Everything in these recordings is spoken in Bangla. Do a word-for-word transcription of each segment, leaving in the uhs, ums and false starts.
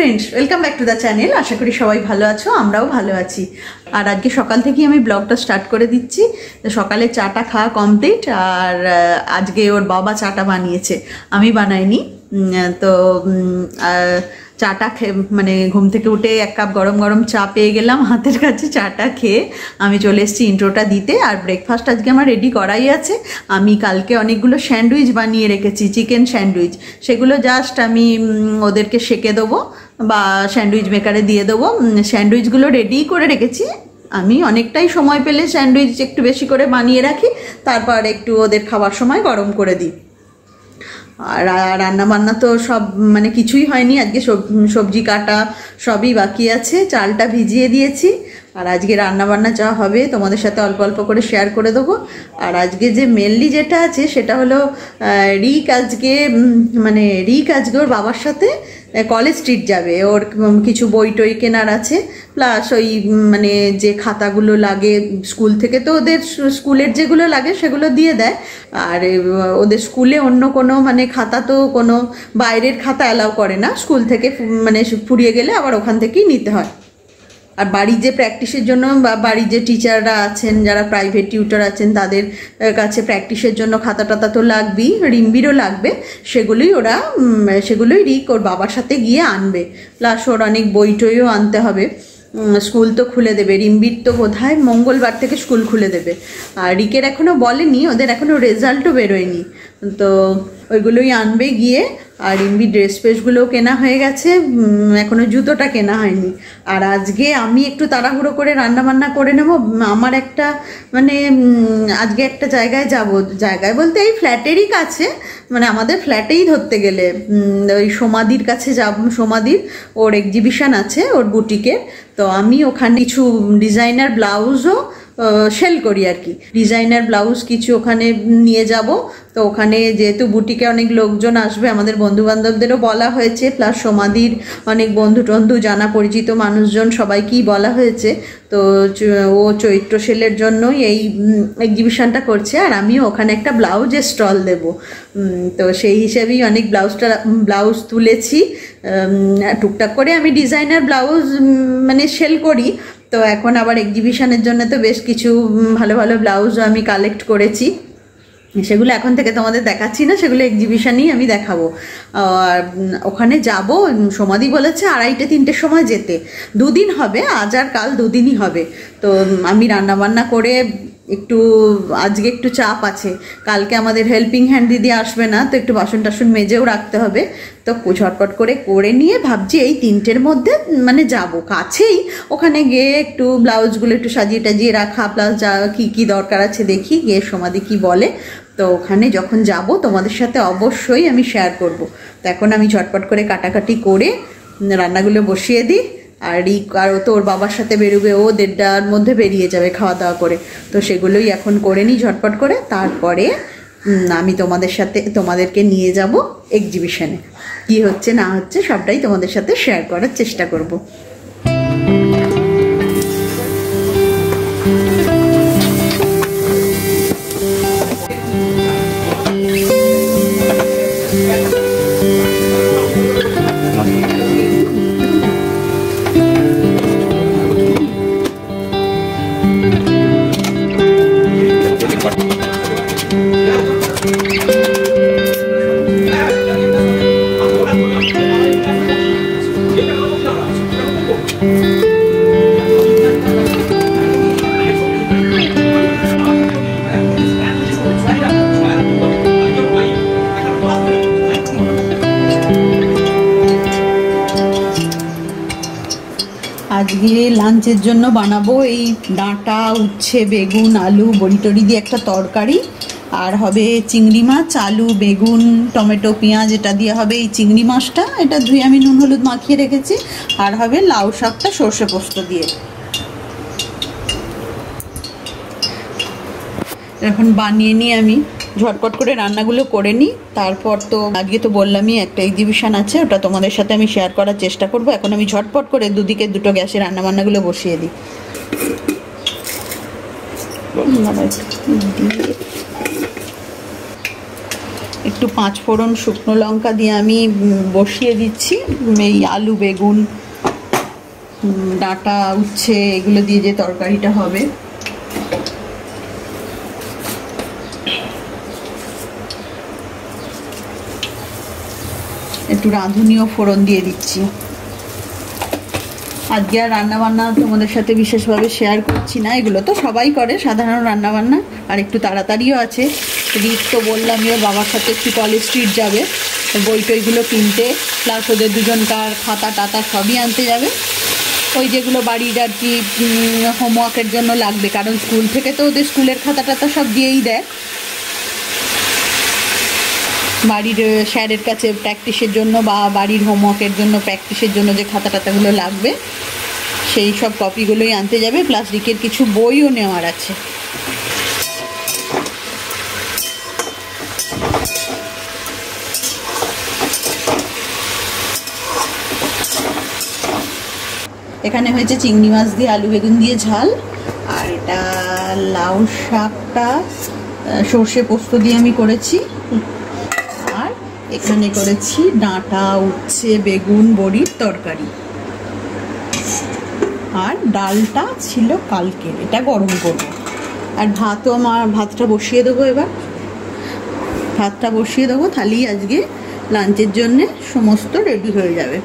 Friends, welcome back to the channel. আশা করি সবাই ভালো আছো, আমরাও ভালো আছি। আর আজকে সকাল থেকেই আমি ব্লগটা স্টার্ট করে দিচ্ছি। সকালে চাটা খাওয়া কমপ্লিট, আর আজকে ওর বাবা চাটা বানিয়েছে, আমি বানাইনি। তো চাটা খেয়ে মানে ঘুম থেকে উঠে এক কাপ গরম গরম চা পেয়ে গেলাম হাতের কাছে। চাটা খেয়ে আমি চলে এসেছি ইন্ট্রোটা দিতে। আর ব্রেকফাস্ট আজকে আমার রেডি করাই আছে। আমি কালকে অনেকগুলো স্যান্ডউইচ বানিয়ে রেখেছি, চিকেন স্যান্ডউইচ। সেগুলো জাস্ট আমি ওদেরকে সেঁকে দেবো বা স্যান্ডউইচ মেকারে দিয়ে দেবো। স্যান্ডউইচগুলো রেডি করে রেখেছি। আমি অনেকটাই সময় পেলে স্যান্ডউইচ একটু বেশি করে বানিয়ে রাখি, তারপর একটু ওদের খাওয়ার সময় গরম করে দিই। আর রান্না বান্না তো সব মানে কিছুই হয়নি, আজকে সবজি কাটা সবই বাকি আছে। চালটা ভিজিয়ে দিয়েছি, আর আজকে রান্না বান্না যা হবে তোমাদের সাথে অল্প অল্প করে শেয়ার করে দেবো। আর আজকে যে মেনলি যেটা আছে সেটা হলো রিক আজকে মানে রিক আজকে ওর বাবার সাথে কলেজ স্ট্রিট যাবে। ওর কিছু বই টই কেনার আছে, প্লাস ওই মানে যে খাতাগুলো লাগে স্কুল থেকে, তো ওদের স্কুলের যেগুলো লাগে সেগুলো দিয়ে দেয়। আর ওদের স্কুলে অন্য কোনো মানে খাতা তো কোনো বাইরের খাতা অ্যালাউ করে না, স্কুল থেকে মানে ফুরিয়ে গেলে আবার ওখান থেকেই নিতে হয়। আর বাড়ির যে প্র্যাকটিসের জন্য বা বাড়ির যে টিচাররা আছেন, যারা প্রাইভেট টিউটর আছেন, তাদের কাছে প্র্যাকটিসের জন্য খাতা টাতা তো লাগবেই, রিম্বিরও লাগবে। সেগুলোই ওরা সেগুলোই রিক ওর বাবার সাথে গিয়ে আনবে। প্লাস ওর অনেক বই টইও আনতে হবে। স্কুল তো খুলে দেবে, রিম্বির তো বোধহয় মঙ্গলবার থেকে স্কুল খুলে দেবে। আর রিকের এখনও বলেনি, ওদের এখনও রেজাল্টও বেরোয়নি, তো ওইগুলোই আনবে গিয়ে। আর রিম্বি ড্রেস ফ্রেসগুলোও কেনা হয়ে গেছে, এখনও জুতোটা কেনা হয়নি। আর আজকে আমি একটু তাড়াহুড়ো করে রান্না বান্না করে নেব। আমার একটা মানে আজকে একটা জায়গায় যাব, জায়গায় বলতে এই ফ্ল্যাটেরই কাছে, মানে আমাদের ফ্ল্যাটেই ধরতে গেলে ওই সমাধির কাছে যাব। সমাধির ওর এক্সিবিশন আছে ওর বুটিকের, তো আমি ওখানে কিছু ডিজাইনার ব্লাউজও সেল করি আর কি। ডিজাইনার ব্লাউজ কিছু ওখানে নিয়ে যাব। তো ওখানে যেহেতু বুটিকে অনেক লোকজন আসবে, আমাদের বন্ধু বান্ধবদেরও বলা হয়েছে, প্লাস সমাধির অনেক বন্ধু টন্ধু জানা পরিচিত মানুষজন সবাইকেই বলা হয়েছে। তো ও চৈত্র সেলের জন্যই এই এক্সিবিশনটা করছে, আর আমিও ওখানে একটা ব্লাউজের স্টল দেব। তো সেই হিসেবেই অনেক ব্লাউজটা ব্লাউজ তুলেছি। টুকটাক করে আমি ডিজাইনার ব্লাউজ মানে সেল করি। তো এখন আবার এক্সিবিশনের জন্য তো বেশ কিছু ভালো ভালো ব্লাউজও আমি কালেক্ট করেছি, সেগুলো এখন থেকে তোমাদের দেখাচ্ছি না, সেগুলো এক্সিবিশনেই আমি দেখাবো। আর ওখানে যাব, সমাধি বলেছে আড়াইটে তিনটের সময় যেতে। দুদিন হবে, আজ আর কাল দুদিনই হবে। তো আমি রান্নাবান্না করে একটু আজকে একটু চাপ আছে, কালকে আমাদের হেল্পিং হ্যান্ড দিদি আসবে না, তো একটু বাসন টাসন মেজেও রাখতে হবে। তো ঝটপট করে করে নিয়ে ভাবছি এই তিনটের মধ্যে মানে যাব, কাছেই, ওখানে গিয়ে একটু ব্লাউজগুলো একটু সাজিয়ে টাজিয়ে রাখা, প্লাস যা কী কী দরকার আছে দেখি গিয়ে সমাধি কী বলে। তো ওখানে যখন যাব তোমাদের সাথে অবশ্যই আমি শেয়ার করব। তো এখন আমি ঝটপট করে কাটাকাটি করে রান্নাগুলো বসিয়ে দিই। আর রিক আর ও তো ওর বাবার সাথে বেরোবে, ও দেড়টার মধ্যে বেরিয়ে যাবে খাওয়া দাওয়া করে। তো সেগুলোই এখন করে নিই ঝটপট করে, তারপরে আমি তোমাদের সাথে তোমাদেরকে নিয়ে যাব এক্সিবিশনে। কী হচ্ছে না হচ্ছে সবটাই তোমাদের সাথে শেয়ার করার চেষ্টা করব। আজকে লাঞ্চের জন্য বানাবো এই ডাঁটা, উচ্ছে, বেগুন, আলু, বড়ি টড়ি দিয়ে একটা তরকারি। আর হবে চিংড়ি মাছ, আলু, বেগুন, টমেটো, পেঁয়াজ, এটা দিয়ে হবে এই চিংড়ি মাছটা, এটা ধুয়ে আমি নুন হলুদ মাখিয়ে রেখেছি। আর হবে লাউ শাকটা সর্ষে পোস্ত দিয়ে। এখন বানিয়ে নিই, আমি ঝটপট করে রান্নাগুলো করে নিই। তারপর তো আজকে তো বললামই একটা এক্সিবিশন আছে, ওটা তোমাদের সাথে আমি শেয়ার করার চেষ্টা করব। এখন আমি ঝটপট করে দুদিকে দুটো গ্যাসে রান্নাবান্নাগুলো বসিয়ে দিই। একটু পাঁচ ফোড়ন শুকনো লঙ্কা দিয়ে আমি বসিয়ে দিচ্ছি এই আলু বেগুন ডাঁটা উচ্ছে এগুলো দিয়ে যে তরকারিটা হবে। একটু রাঁধুনিও ফোড়ন দিয়ে দিচ্ছি। আজকে আর রান্নাবান্না তোমাদের সাথে বিশেষভাবে শেয়ার করছি না, এগুলো তো সবাই করে সাধারণ রান্নাবান্না। আর একটু তাড়াতাড়িও আছে। রিক তো বললাম ওর বাবার সাথে একটু কলেজ স্ট্রিট যাবে, বই টইগুলো কিনতে, প্লাস ওদের দুজনকার খাতা টাতা সবই আনতে যাবে। ওই যেগুলো বাড়ির আর কি হোমওয়ার্কের জন্য লাগবে, কারণ স্কুল থেকে তো ওদের স্কুলের খাতা টাতা সব দিয়েই দেয়। বাড়ির স্যারের কাছে প্র্যাকটিসের জন্য বা বাড়ির হোমওয়ার্কের জন্য প্র্যাকটিসের জন্য যে খাতা টাতাগুলো লাগবে সেই সব কপিগুলোই আনতে যাবে, প্লাস রিকের কিছু বইও নেওয়ার আছে। এখানে হয়েছে চিংড়ি মাছ দিয়ে আলু বেগুন দিয়ে ঝাল, আর এটা লাউ শাকটা সর্ষে পোস্ত দিয়ে আমি করেছি, আর এখানে করেছি ডাঁটা উচ্ছে বেগুন বড়ির তরকারি, আর ডালটা ছিল কালকের, এটা গরম করব। আর ভাতও আমার ভাতটা বসিয়ে দেবো, এবার ভাতটা বসিয়ে দেবো, তাহলেই আজকে লাঞ্চের জন্যে সমস্ত রেডি হয়ে যাবে।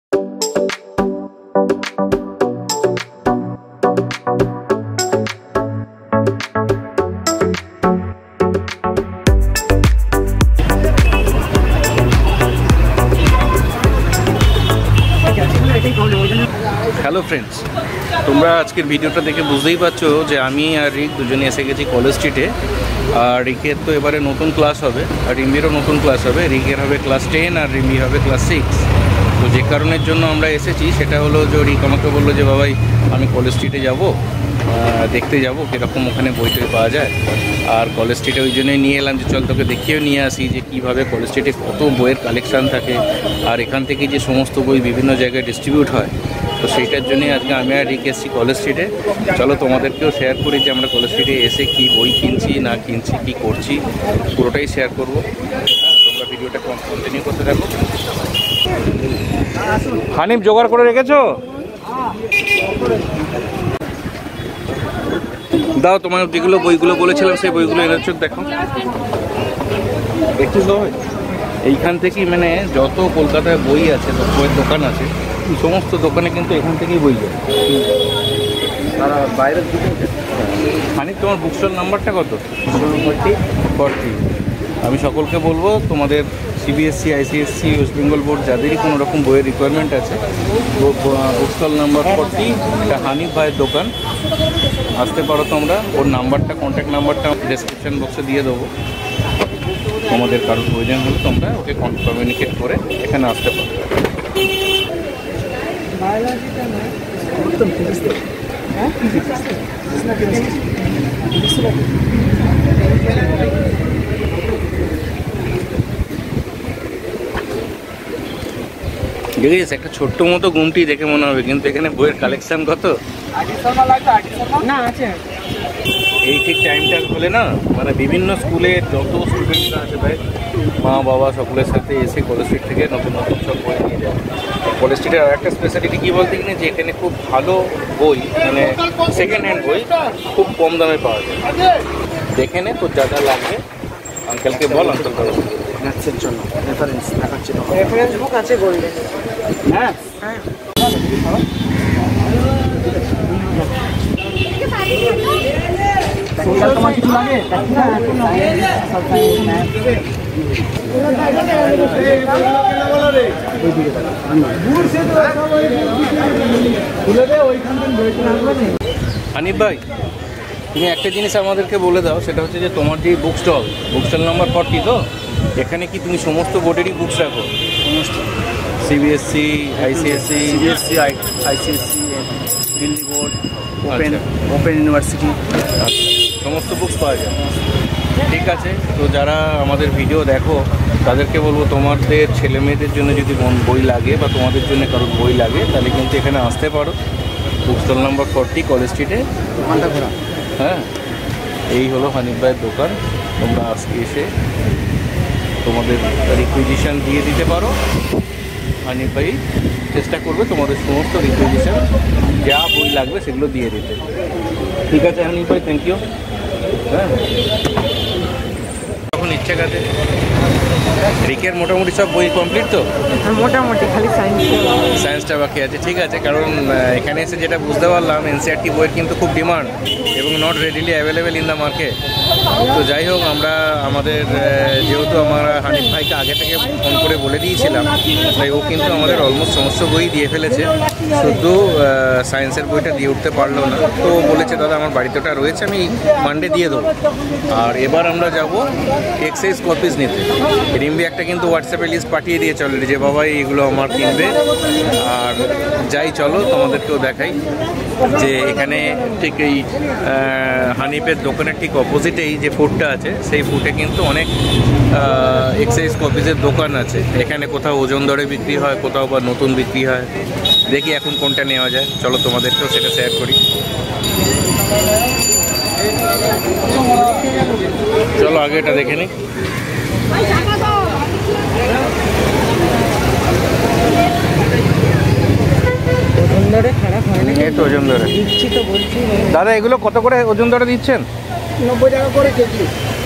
হ্যালো ফ্রেন্ডস, তোমরা আজকের ভিডিওটা দেখে বুঝতেই পারছো যে আমি আর রিক দুজনে এসে গেছি কলেজ স্ট্রিটে। আর রিকের তো এবারে নতুন ক্লাস হবে, আর রিম্বিরও নতুন ক্লাস হবে। রিকের হবে ক্লাস টেন আর রিম্বি হবে ক্লাস সিক্স। তো যে কারণের জন্য আমরা এসেছি সেটা হলো যে রিক আমাকে বললো যে বাবাই আমি কলেজ স্ট্রিটে যাব, দেখতে যাব কীরকম ওখানে বই টই পাওয়া যায়। আর কলেজ স্ট্রিটে ওই জন্যই নিয়ে এলাম যে চল তোকে দেখিয়েও নিয়ে আসি যে কীভাবে কলেজ স্ট্রিটে কত বইয়ের কালেকশান থাকে, আর এখান থেকে যে সমস্ত বই বিভিন্ন জায়গায় ডিস্ট্রিবিউট হয়। তো সেইটার জন্যই আজকে আমি আর রিক এসেছি কলেজ স্ট্রিটে। চলো তোমাদেরকেও শেয়ার করি যে আমরা কলেজ স্ট্রিটে এসে কি বই কিনছি না কিনছি, কি করছি, পুরোটাই শেয়ার করবো। তোমরা ভিডিওটা কন্টিনিউ করতে থাকো। হানিফ জোগাড় করে রেখেছো? দাও, তোমার যেগুলো বইগুলো বলেছিলাম সেই বইগুলো এনেছো, দেখো একটু সবাই। এইখান থেকেই মানে যত কলকাতায় বই আছে, বইয়ের দোকান আছে, সমস্ত দোকানে কিন্তু এখান থেকেই বই যায়। আর বাইরের দিকে মানে তোমার বুকস্টল নাম্বারটা কত? ফর্টি ফর্টি আমি সকলকে বলবো তোমাদের CBSE ICSE West Bengal board যাদেরই কোনো রকম বইয়ের রিকোয়ারমেন্ট আছে, বুকস্টল নাম্বার ফর্টি, এটা হানিফ ভাইয়ের দোকান। আসতে পারো তোমরা। ওর নাম্বারটা, কন্ট্যাক্ট নাম্বারটা ডেসক্রিপশন বক্সে দিয়ে দেবো। তোমাদের কারোর প্রয়োজন হলে তোমরা ওকে কমিউনিকেট করে এখানে আসতে পারো। দেখেছিস একটা ছোট্ট মতো গুমটি দেখে মনে হবে, কিন্তু এখানে বইয়ের কালেকশন কত না আছে। এই ঠিক টাইমটা হলে না, মানে বিভিন্ন স্কুলের যত স্টুডেন্টরা আছে ভাই, মা বাবা সকলের সাথে এসে কলেজ স্ট্রিট থেকে নতুন নতুন সব বই নিয়ে যায়। কলেজ স্ট্রিটের আর একটা স্পেশালিটি কী বলতে কিনা, যে এখানে খুব ভালো বই, মানে সেকেন্ড হ্যান্ড বই খুব কম দামে পাওয়া যায়। দেখে নে তোর যা যা লাগবে, আঙ্কেলকে বল, আঙ্কেল করো ম্যাথসের জন্য রেফারেন্স দেখাচ্ছি। রেফারেন্স বুক আছে গোল্ডেন। হ্যাঁ হ্যাঁ তোমার কিছু লাগে? হানিফ ভাই, তুমি একটা জিনিস আমাদেরকে বলে দাও, সেটা হচ্ছে যে তোমার যে book stall, book stall number forty, তো এখানে কি তুমি সমস্ত বোর্ডেরই বুকস রাখো? সমস্ত CBSE ICSE CBSE ICSE Delhi board, open open university, সমস্ত বুকস পাওয়া যায়। ঠিক আছে, তো যারা আমাদের ভিডিও দেখো তাদেরকে বলবো তোমাদের ছেলে মেয়েদের জন্য যদি বই লাগে বা তোমাদের জন্য কারোর বই লাগে, তাহলে কিন্তু এখানে আসতে পারো। Book stall number forty college স্ট্রিটে, দোকানটা ঘোরা। হ্যাঁ, এই হলো হানিফ ভাইয়ের দোকান। তোমরা আজকে এসে তোমাদের রিকুইজিশন দিয়ে দিতে পারো। হানিফ ভাই চেষ্টা করবে তোমাদের সমস্ত রিকুইজিশন যা বই লাগবে সেগুলো দিয়ে দিতে। ঠিক আছে হানিফ ভাই, থ্যাংক ইউ। হ্যাঁ, তখন ইচ্ছা কাছে রিকের মোটামুটি সব বই কমপ্লিট তো? মোটামুটি খালি সায়েন্স সায়েন্সটা বাকি আছে। ঠিক আছে, কারণ এখানে এসে যেটা বুঝতে পারলাম এনসিআরটি বইয়ের কিন্তু খুব ডিমান্ড এবং not readily available in the market. তো যাই হোক, আমরা আমাদের যেহেতু আমরা হানিফ ভাইকে আগে থেকে ফোন করে বলে দিয়েছিলাম, তাই ও কিন্তু আমাদের অলমোস্ট সমস্ত বই দিয়ে ফেলেছে, শুধু সায়েন্সের বইটা দিয়ে উঠতে পারলো না। তো ও বলেছে দাদা আমার বাড়িতে ওটা রয়েছে, আমি মানডে দিয়ে দেবো। আর এবার আমরা যাব এক্সাইজ কপিস নিতে। রিম্বি একটা কিন্তু হোয়াটসঅ্যাপে লিস্ট পাঠিয়ে দিয়েছে অলরেডি যে বাবা এইগুলো আমার কিনবে। আর যাই চলো তোমাদেরকেও দেখাই যে এখানে ঠিক এই হানিফের দোকানের ঠিক অপোজিটেই যে ফুডটা আছে, সেই ফুডে কিন্তু অনেক এক্সাইজ কপিসের দোকান আছে। এখানে কোথাও ওজন দরে বিক্রি হয়, কোথাও বা নতুন বিক্রি হয়। দেখি এখন কোনটা নেওয়া যায়, চলো তোমাদেরকেও সেটা শেয়ার করি। চলো আগে এটা দেখে নিই। ওজন ধরে দাদা এগুলো কত করে ওজন ধরে দিচ্ছেন? নব্বই টাকা করে কেজি।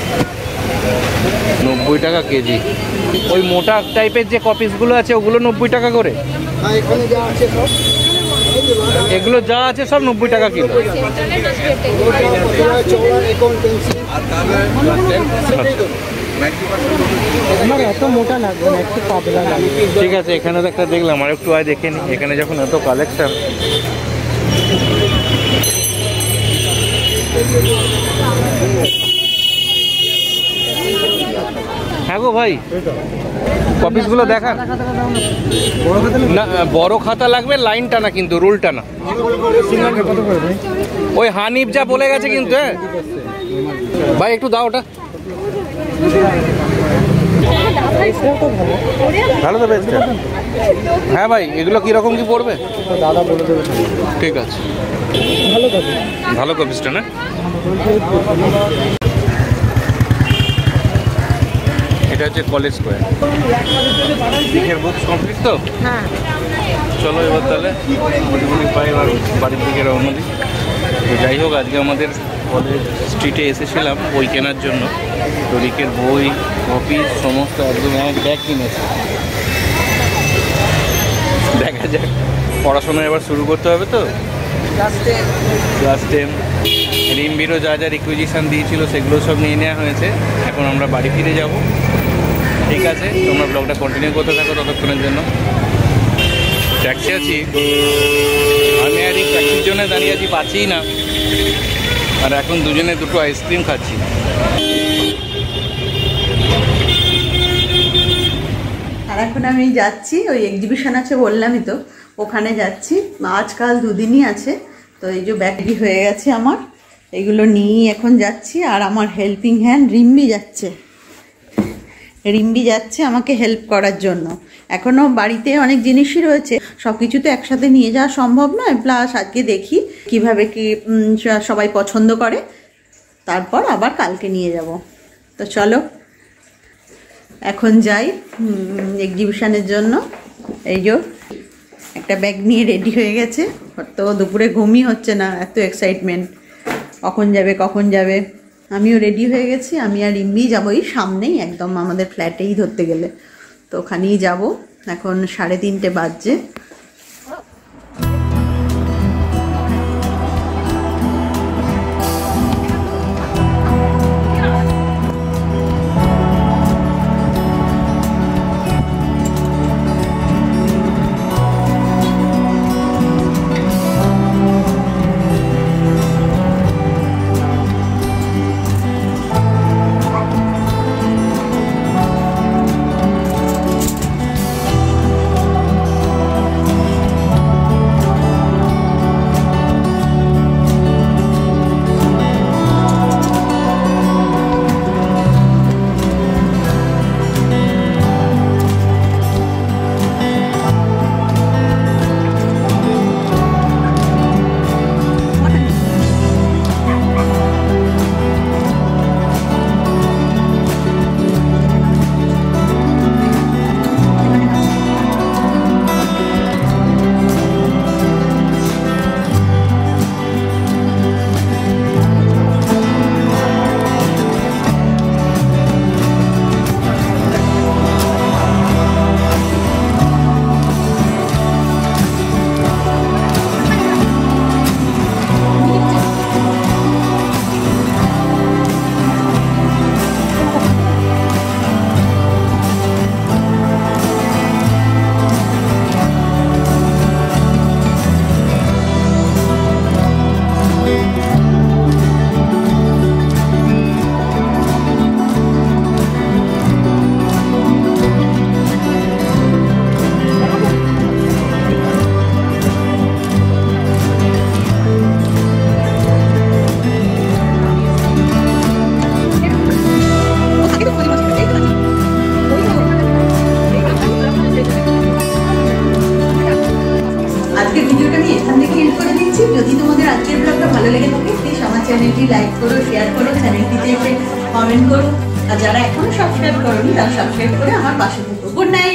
নব্বই টাকা কেজি। ওই মোটা টাইপের যে কপিসগুলো আছে ওগুলো নব্বই টাকা করে? এগুলো যা আছে সব নব্বই টাকা কিলো। আমার এত মোটা লাগবে না, একটু পাতলা লাগবে। ঠিক আছে, এখানে তো একটা দেখলাম, আর একটু আয় দেখে নি। এখানে যখন এত কালেকশন, হ্যাঁ গো ভাই কপিসগুলো দেখান না। বড় খাতা লাগবে, লাইন টানা কিন্তু রুল টানা। ওই হানিফ যা বলে গেছে কিন্তু। হ্যাঁ ভাই একটু দাও ওটা। ভালো তো বেচটা। হ্যাঁ ভাই এগুলো কীরকম কি পড়বে দাদা বলে দেবে। ঠিক আছে, ভালো কপি, ভালো কপিসটা না। এটা হচ্ছে কলেজ স্কোয়ার। শিখের বুকস কমপ্লিট তো? হ্যাঁ চলো এবার তাহলে মোটামুটি পাই এবার বাড়ির দিকে রওনা দিই। তো যাই হোক, আজকে আমাদের কলেজ স্ট্রিটে এসেছিলাম বই কেনার জন্য। তো রিকের বই কপি সমস্ত একদম এক ব্যাগ কিনেছে। দেখা যাক, পড়াশোনা এবার শুরু করতে হবে তো। ক্লাস টেন রিম্বিরও যা যা রিকুইজিশান দিয়েছিল সেগুলো সব নিয়ে নেওয়া হয়েছে। এখন আমরা বাড়ি ফিরে যাব। ঠিক আছে, তোমরা ব্লগটা কন্টিনিউ করতে থাকো ততক্ষণের জন্য। ট্যাক্সি আছি আমি, আর এই ট্যাক্সির জন্য দাঁড়িয়ে আছি, পাচ্ছি না। আর এখন দুজনে দুটো আইসক্রিম খাচ্ছি। আর এখন আমি যাচ্ছি, ওই এক্সিবিশন আছে বললামই তো, ওখানে যাচ্ছি। আজকাল দুদিনই আছে। তো এই যে ব্যাগটি হয়ে গেছে আমার, এগুলো নিয়েই এখন যাচ্ছি। আর আমার হেল্পিং হ্যান্ড রিম্বি যাচ্ছে। রিম্বি যাচ্ছে আমাকে হেল্প করার জন্য। এখনও বাড়িতে অনেক জিনিসই রয়েছে, সব কিছু তো একসাথে নিয়ে যাওয়া সম্ভব নয়। প্লাস আজকে দেখি কিভাবে কি সবাই পছন্দ করে, তারপর আবার কালকে নিয়ে যাব। তো চলো এখন যাই এক্সিবিশনের জন্য। এই যে একটা ব্যাগ নিয়ে রেডি হয়ে গেছে। তো দুপুরে ঘুমই হচ্ছে না, এত এক্সাইটমেন্ট, কখন যাবে কখন যাবে। আমিও রেডি হয়ে গেছি। আমি আর রিম্বি যাবো এই সামনেই, একদম আমাদের ফ্ল্যাটেই ধরতে গেলে। তো ওখানেই যাব। এখন সাড়ে তিনটে বাজছে। থেকে এন্ড করে দিচ্ছি। যদি তোমাদের আজকের ব্লগটা ভালো লেগে থাকে প্লিজ আমার চ্যানেলটি লাইক করো, শেয়ার করো, চ্যানেলটিতে এসে কমেন্ট করো, আর যারা এখনো সাবস্ক্রাইব করোনি তারা সাবস্ক্রাইব করে আমার পাশে থাকো। Good night.